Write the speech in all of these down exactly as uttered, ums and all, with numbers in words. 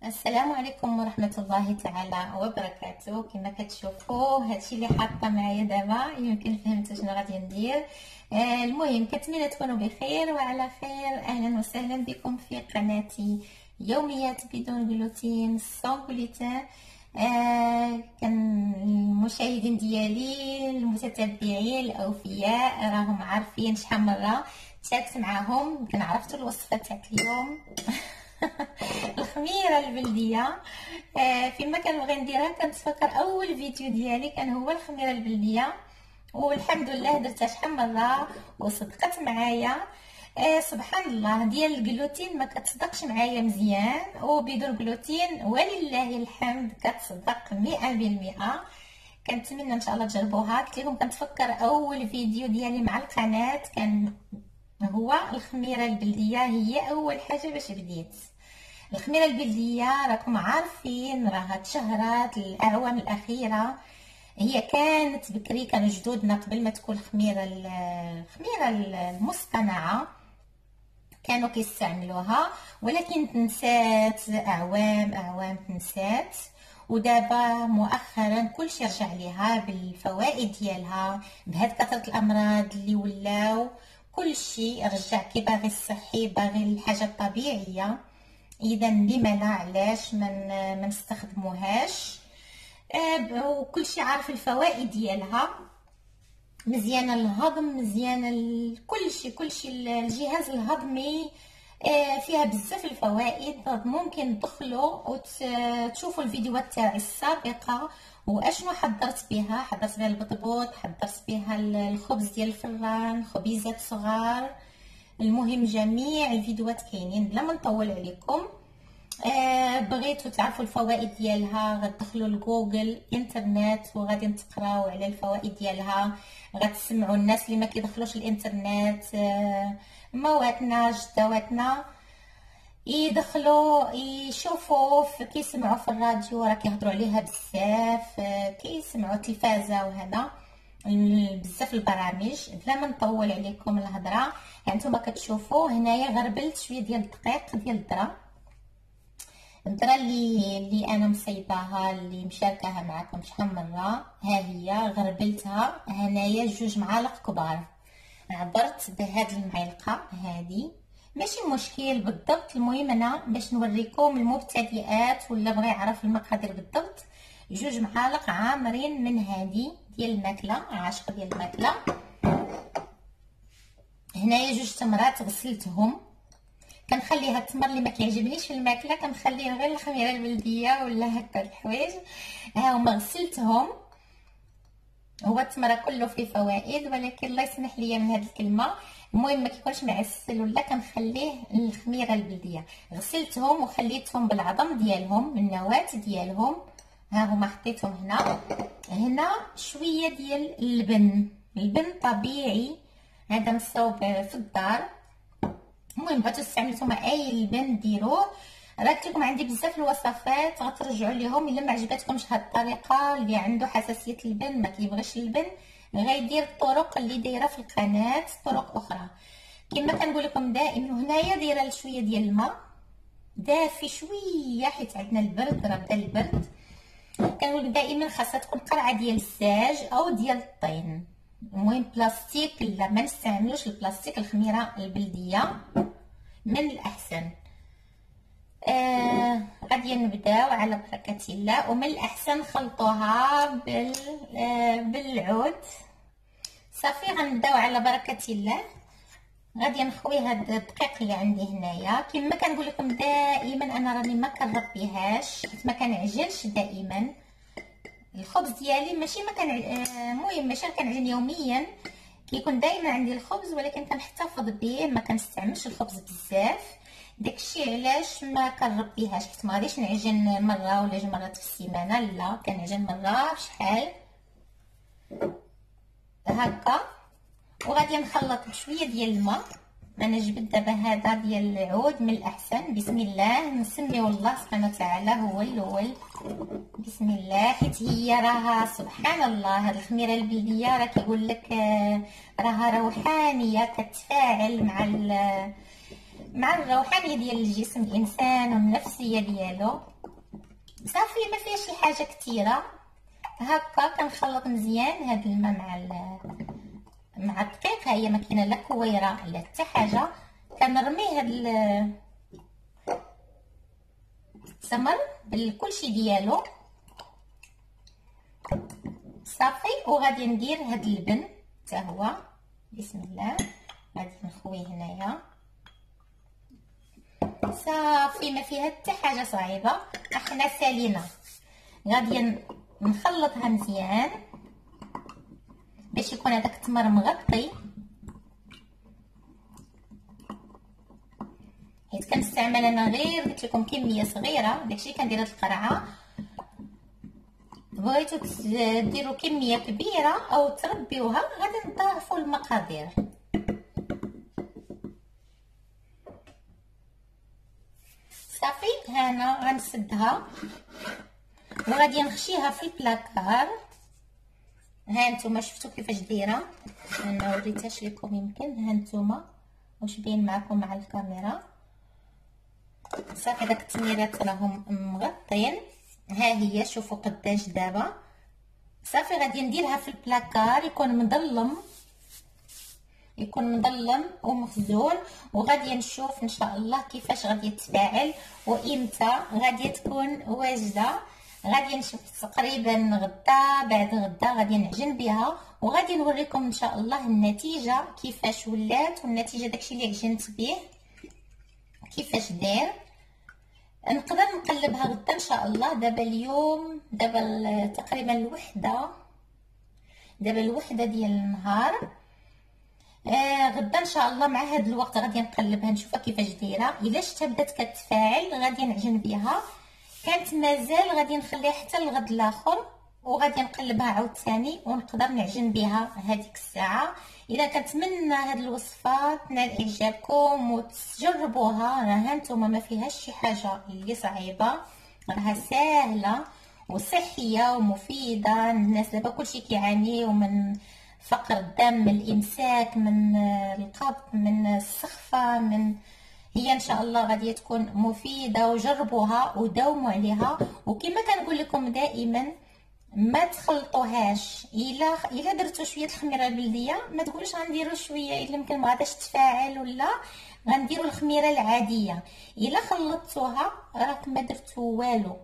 السلام عليكم ورحمة الله تعالى وبركاته. كما كتشوفوا هادشي اللي حاطه معايا دابا يمكن فهمتوا شنو غادي ندير. آه المهم كنتمنى تكونوا بخير وعلى خير. اهلا وسهلا بكم في قناتي يوميات بدون جلوتين سون غلوتين. آه كان المشاهدين ديالي المتتبعين الاوفياء راهم عارفين شحال مره شاركت معاهم. كان عرفتوا الوصفه تاع اليوم الخميره البلديه. آه فيما كنبغي نديرها كنتفكر اول فيديو ديالي كان هو الخميره البلديه، والحمد لله درتها شحال مره وصدقت معايا. آه سبحان الله، ديال الجلوتين ما كتصدقش معايا مزيان، وبدون جلوتين ولله الحمد كتصدق مئة بالمئة. كنتمنى ان شاء الله تجربوها. قلت لكم كنتفكر اول فيديو ديالي مع القناه كان هو الخميره البلديه، هي اول حاجه باش بديت. الخميره البلديه راكم عارفين راها تشهرات الاعوام الاخيره. هي كانت بكري كانوا جدودنا قبل ما تكون الخميره الخميره المصطنعه كانوا كيستعملوها، ولكن تنسات اعوام اعوام تنسات. ودابا مؤخرا كلشي رجع ليها بالفوائد ديالها، بهاد كثره الامراض اللي ولاو كلشي رجع كي باغي الصحي باغي الحاجه الطبيعيه. اذا لما لا، علاش من ما نستخدموهاش؟ آه وكلشي عارف الفوائد ديالها، مزيانه للهضم، مزيانه كلشي كلشي الجهاز الهضمي. آه فيها بزاف الفوائد. ممكن تدخلوا وتشوفوا الفيديوهات تاعي السابقه واشنو حضرت بها. حضرت بها البطبوط، حضرت بها الخبز ديال الفران، خبيزات صغار. المهم جميع الفيديوهات كاينين بلا ما نطول عليكم. آه بغيتوا تعرفوا الفوائد ديالها غتدخلوا لجوجل انترنت وغادي تقراو على الفوائد ديالها. غتسمعوا الناس اللي ما كيدخلوش الانترنت، آه مواتنا جدواتنا يدخلوا يشوفوا كيسمعوا في الراديو راه كيهضروا عليها بزاف، آه كيسمعوا التلفازه وهذا بزاف البرامج. بلا ما نطول عليكم الهضره، هانتوما كتشوفوا هنايا غربلت شويه ديال الدقيق ديال الذره. الذره اللي اللي انا مصيباها اللي مشاركاها معكم شحال مره، ها هي غربلتها. هنايا جوج معالق كبار، عبرت بهاد المعلقه هذه، ماشي مشكل بالضبط. المهم انا باش نوريكم المبتدئات ولا بغى يعرف المقادير بالضبط، جوج معالق عامرين من هذه ديال الماكله، عاشق ديال الماكله. هنايا جوج تمرات غسلتهم، كنخليها التمر اللي ما كيعجبنيش في الماكله كنخليه غير الخميره البلديه ولا هكا الحوايج. ها هما غسلتهم. هو التمر كله فيه فوائد، ولكن الله يسمح لي من هذه الكلمه. المهم ما كيكونش معسل ولا كنخليه الخميره البلديه. غسلتهم وخليتهم بالعظم ديالهم، النواه ديالهم. ها هما حطيتهم هنا. هنا شويه ديال اللبن، اللبن طبيعي هذا مصوب في الدار. المهم بغيتو تستعملوا نتوما اي لبن ديروه. راه قلت لكم عندي بزاف الوصفات غترجعوا ليهم. الا ما عجبتكمش هاد الطريقه، اللي عنده حساسيه اللبن ما كيبغيش اللبن غيدير الطرق اللي دايره في القناه، طرق اخرى. كما كنقول لكم دائما، هنايا دايره شويه ديال الماء دافي شويه حيت عندنا البرد، راه بدا البرد. كنقول دائما خاصها تكون قرعه ديال الساج او ديال الطين. المهم بلاستيك لا، ما نستعملوش البلاستيك. الخميره البلديه من الاحسن. آه غادي نبداو على بركه الله. ومن الاحسن نخلطوها بال آه بالعود. صافي غنبداو على بركه الله. غادي نخوي هاد الدقيق اللي عندي هنايا. كما كنقول لكم دائما انا راني ما كنربيهاش حيت ما كنعجنش دائما. الخبز ديالي ماشي ما كان المهم ماشي كنعجن يوميا، كيكون دائما عندي الخبز، ولكن كنحتفظ به، ما كنستعملش الخبز بزاف. داكشي علاش ما كنربيهاش، حيت ما غاديش نعجن مره ولا جوج مرات في السيمانه، لا كنعجن مره بشحال هكا. وغادي نخلط بشويه ديال الماء. انا جبت دابا هذا ديال العود من الاحسن. بسم الله، نسميو الله سبحانه وتعالى هو الاول. بسم الله. حيت هي راها سبحان الله هاد الخميره البلديه راه كيقول لك راها روحانيه، كتفاعل مع مع الروحانيه ديال الجسم الانسان والنفسيه ديالو. صافي ما فيهاش شي حاجه كثيره. هكا كنخلط مزيان هاد الماء مع مع الدقيق. ها هي ما كاينه لا كويره لا حتى حاجه. كنرمي هاد التمر بالكلشي ديالو صافي. وغادي ندير هاد اللبن حتى هو. بسم الله. غادي نخويه هنايا صافي. ما فيها حتى حاجه صعيبه. احنا سالينا. غادي نخلطها مزيان باش يكون هذاك التمر مغطي. حيت كنستعمل انا غير قلت لكم كميه صغيره، داكشي كندير هاد القرعه. بغيتو ديروا كميه كبيره او تربيوها غادي نضاعفوا المقادير. صافي. هنا غنسدها وغادي نخشيها في البلاكار. ها نتوما شفتوا كيفاش دايره. انا وريتهاش لكم يمكن. ها نتوما واش باين معكم مع الكاميرا. صافي داك التميرات راهم مغطين. ها هي شوفوا قداش دابا. صافي غادي نديرها في البلاكار يكون مظلم، يكون مظلم ومخزون. وغادي نشوف ان شاء الله كيفاش غادي تتفاعل وامتى غادي تكون واجده. غادي نشوف تقريبا غدا بعد غدا غادي نعجن بها وغادي نوريكم ان شاء الله النتيجه كيفاش ولات، والنتيجه داكشي اللي عجنت به كيفاش داير. نقدر نقلبها غدا ان شاء الله. دابا اليوم دابا تقريبا الوحده، دابا الوحده ديال النهار. آه غدا ان شاء الله مع هذا الوقت غادي نقلبها نشوفها كيفاش دايره. الا شفتها بدات كتفاعل غادي نعجن بها. كانت مازال غادي نخليها حتى الغد الاخر وغادي نقلبها عاوتاني ونقدر نعجن بها هذيك الساعه. اذا كنتمنى هاد الوصفه تنال اعجابكم وتجربوها. راها نتوما ما فيهاش شي حاجه اللي صعيبه، راها سهله وصحيه ومفيده. الناس دابا كلشي كيعانيو من فقر الدم، من الامساك، من القبض، من السخفه، من هي ان شاء الله غادي تكون مفيده. وجربوها وداوموا عليها. وكما كنقول لكم دائما ما تخلطوهاش. الا الا درتو شويه الخميره البلديه ما تقولوش غنديروا شويه الا يمكن ما غاداش تفاعل، ولا غنديروا الخميره العاديه. الا خلطتوها راكم ما درتو والو،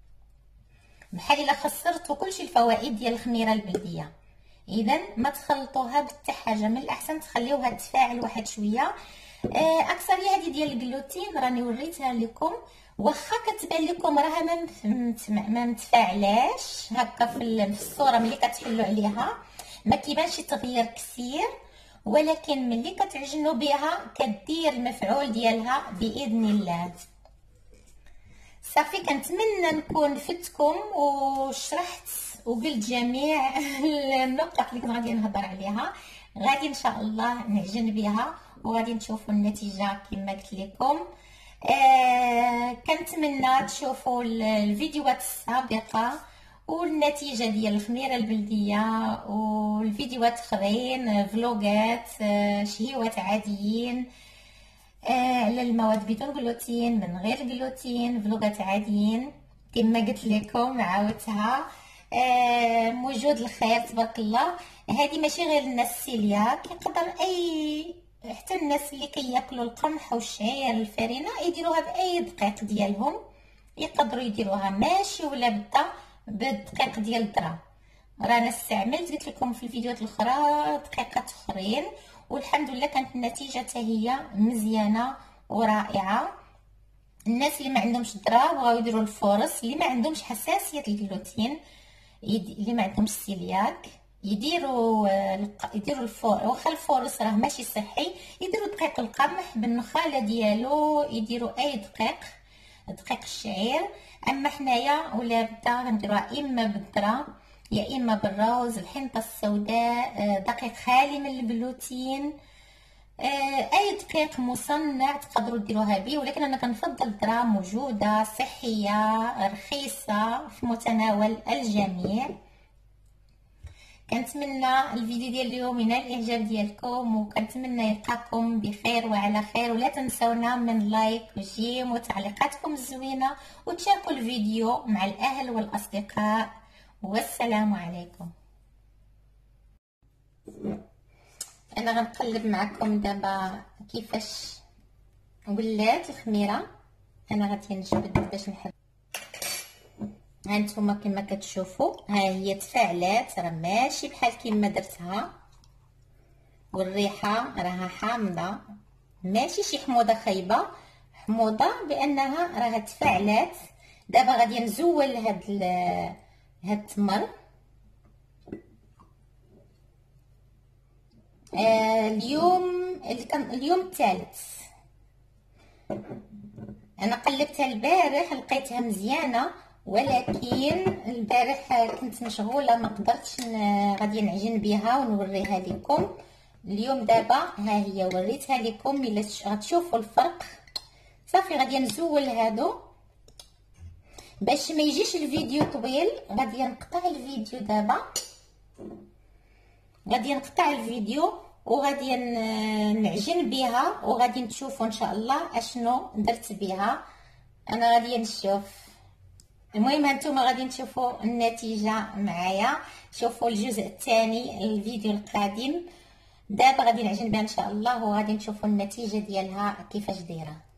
بحال الا خسرتوا كلشي الفوائد ديال الخميره البلديه. اذا ما تخلطوها بحتى حاجه، من الاحسن تخليوها تفاعل واحد شويه. اكثريه هذه ديال الجلوتين راني وريتها لكم، واخا كتبان لكم راها ما ما متفاعلاش هكا في الصوره ملي كتحلوا عليها ما كيبانش تغيير كثير، ولكن ملي كتعجنوا بها كدير المفعول ديالها باذن الله. صافي كنتمنى نكون فدتكم وشرحت وقلت جميع النقط اللي كنت غادي نهضر عليها. غادي ان شاء الله نعجن بها وغادي نشوفوا النتيجه كما قلت لكم. آه كنتمنى تشوفوا الفيديوهات السابقه والنتيجه ديال الخميره البلديه والفيديوهات اخرين فلوغات آه شهيوات عاديين آه على المواد بدون جلوتين من غير جلوتين، فلوغات عاديين كما قلت لكم عاودتها. آه موجود الخير تبارك الله. هذه ماشي غير الناس السيلياك، يقدر اي حتى الناس اللي كياكلوا القمح والشعير الفرينه يديروها باي دقيق ديالهم، يقدروا يديروها ماشي ولا بدا بالدقيق ديال الذره. رانا استعملت قلت لكم في الفيديوهات الاخرى دقيقات اخرين والحمد لله كانت النتيجه حتى هي مزيانه ورائعه. الناس اللي ما عندهمش الذره بغاو يديروا الفورص، اللي ما عندهمش حساسيه الجلوتين، اللي ما عندهمش السيلياك يديروا يديروا الفور. واخا الفورص راه ماشي صحي، يديروا دقيق القمح بالنخاله ديالو، يديروا اي دقيق دقيق الشعير. اما حنايا ولا بدا غنديروها اما بالذره يا اما بالروز، الحنطه السوداء، دقيق خالي من الجلوتين، اي دقيق مصنع تقدروا ديروها به، ولكن انا كنفضل الذره موجوده صحيه رخيصه في متناول الجميع. كنتمنى الفيديو ديال اليوم ينال الاعجاب ديالكم، وكنتمنى يلقاكم بخير وعلى خير. ولا تنسونا من لايك وجيم وتعليقاتكم الزوينه، وتشاركوا الفيديو مع الاهل والاصدقاء. والسلام عليكم. انا غنقلب معكم دابا كيفاش ولات الخميره. انا غادي نجبد باش نحب. ها نتوما كما كتشوفوا ها هي تفاعلات، راه ماشي بحال كيما درتها، والريحه راها حامضه، ماشي شي حموضه خايبه، حموضه بانها راها تفاعلات. دابا غادي نزول هاد هاد التمر. آه اليوم اليوم الثالث. انا قلبتها البارح لقيتها مزيانه، ولكن البارح كنت مشغوله ما قدرتش غادي نعجن بها ونوريها لكم. اليوم دابا ها هي وريتها لكم، الا غتشوفوا الفرق. صافي غادي نزول هادو باش ما يجيش الفيديو طويل. غادي نقطع الفيديو دابا، غادي نقطع الفيديو وغادي نعجن بها، وغادي تشوفوا ان شاء الله اشنو درت بها. انا غادي نشوف. المهم هانتوما غادي تشوفوا النتيجه معايا. شوفوا الجزء الثاني الفيديو القادم. دابا غادي نعجن بها ان شاء الله، وغادي نشوفوا النتيجه ديالها كيفاش دايره.